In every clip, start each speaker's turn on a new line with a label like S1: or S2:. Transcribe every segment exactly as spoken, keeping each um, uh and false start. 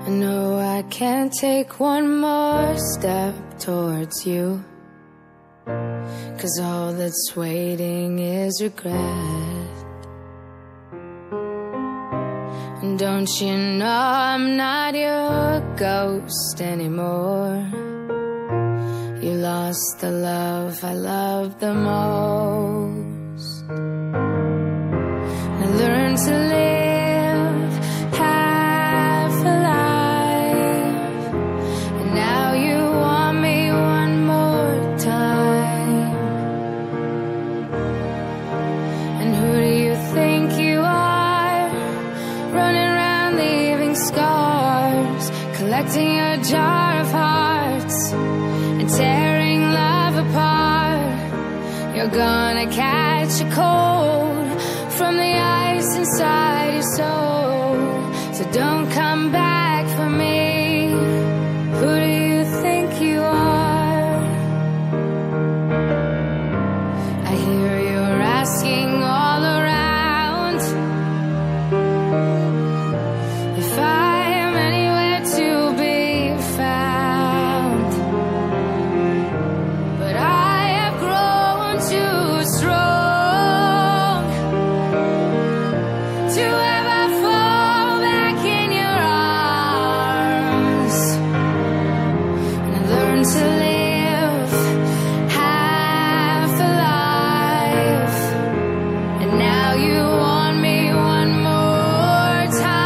S1: I know I can't take one more step towards you, 'cause all that's waiting is regret. And don't you know I'm not your ghost anymore? You lost the love I loved the most. And I learned to live half alive, and now you want me one more time. And who do you think you are, running around leaving scars, collecting a jar of hearts and tearing love apart? You're gonna catch a cold from the ice inside your soul, so don't come back for me. Who do you think you are? I hear you're asking all around if I am anywhere to be found, but I have grown too strong to ever fall back in your arms. And I learned to live half alive, and now you want me one more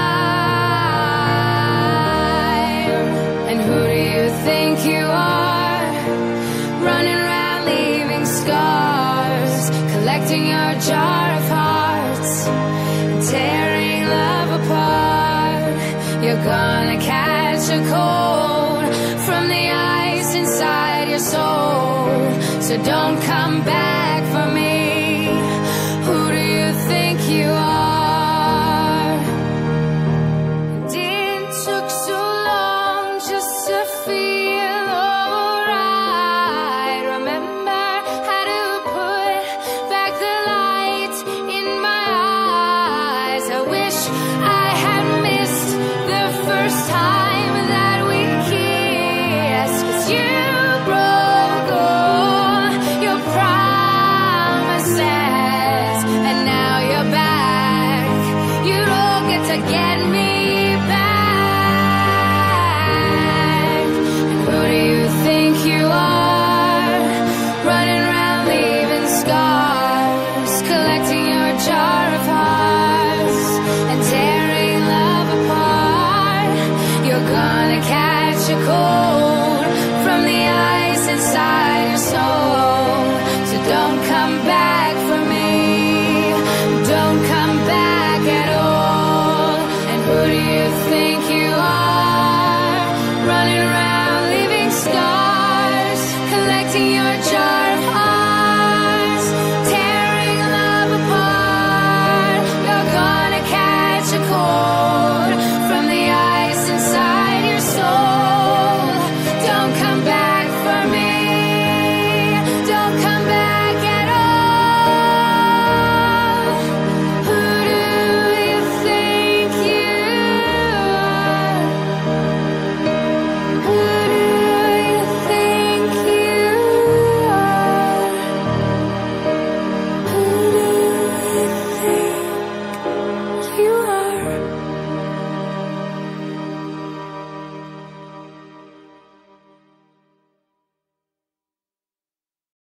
S1: time. And who do you think you are, running around leaving scars, collecting your jar of hearts and tearing love apart? You're gonna catch a cold from the ice inside your soul, so don't come back for me.